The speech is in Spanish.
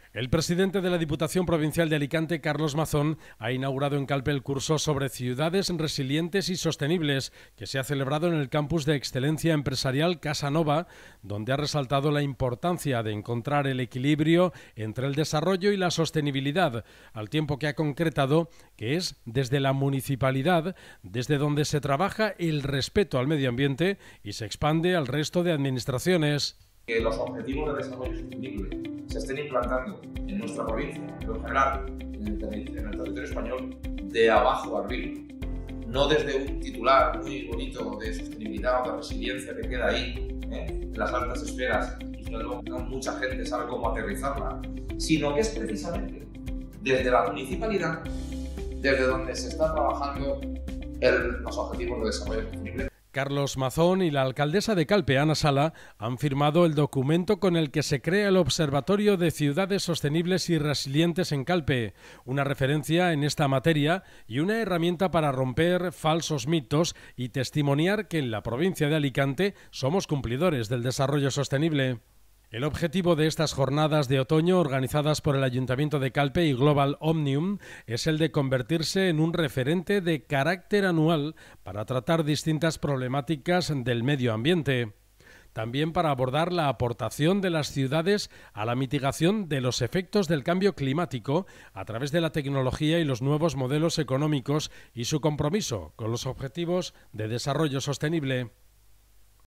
El presidente de la Diputación Provincial de Alicante, Carlos Mazón, ha inaugurado en Calpe el curso sobre ciudades resilientes y sostenibles que se ha celebrado en el campus de excelencia empresarial Casa Nova, donde ha resaltado la importancia de encontrar el equilibrio entre el desarrollo y la sostenibilidad, al tiempo que ha concretado que es desde la municipalidad desde donde se trabaja el respeto al medio ambiente y se expande al resto de administraciones. Que los objetivos de desarrollo sostenible se estén implantando en nuestra provincia, pero en general en el territorio español, de abajo arriba. No desde un titular muy bonito de sostenibilidad o de resiliencia que queda ahí, en las altas esferas, y que luego no mucha gente sabe cómo aterrizarla, sino que es precisamente desde la municipalidad, desde donde se está trabajando los objetivos de desarrollo sostenible. Carlos Mazón y la alcaldesa de Calpe, Ana Sala, han firmado el documento con el que se crea el Observatorio de Ciudades Sostenibles y Resilientes en Calpe, una referencia en esta materia y una herramienta para romper falsos mitos y testimoniar que en la provincia de Alicante somos cumplidores del desarrollo sostenible. El objetivo de estas jornadas de otoño organizadas por el Ayuntamiento de Calpe y Global Omnium es el de convertirse en un referente de carácter anual para tratar distintas problemáticas del medio ambiente. También para abordar la aportación de las ciudades a la mitigación de los efectos del cambio climático a través de la tecnología y los nuevos modelos económicos y su compromiso con los objetivos de desarrollo sostenible.